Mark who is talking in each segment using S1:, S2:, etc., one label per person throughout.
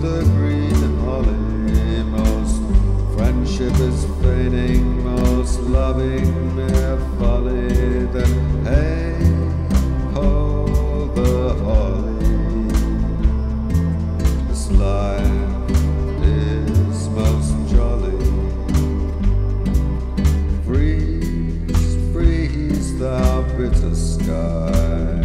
S1: the green holly, most friendship is feigning, most loving mere folly. Then hey-ho, the holly. This life is most jolly. Freeze, freeze, thou bitter sky,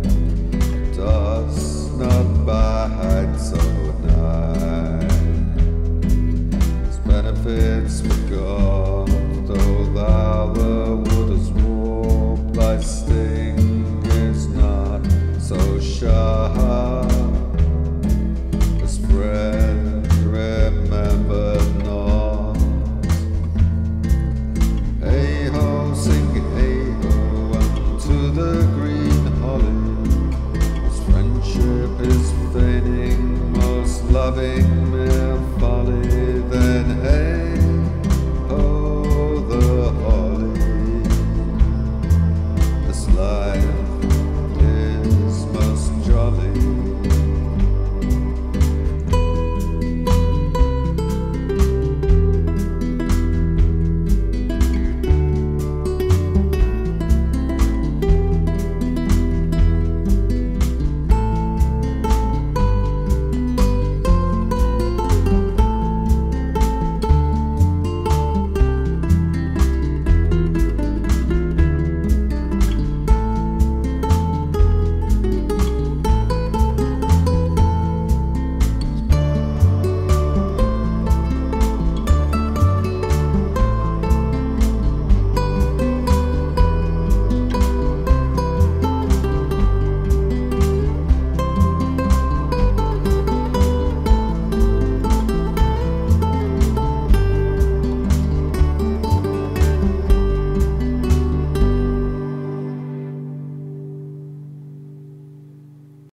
S1: dost not bide so nigh. Its benefits forgot, though thou the wood is warp, thy sting is not so sharp. This friend remember not. Hey-ho, sing hey-ho unto the green holly. Most friendship is feigning, most loving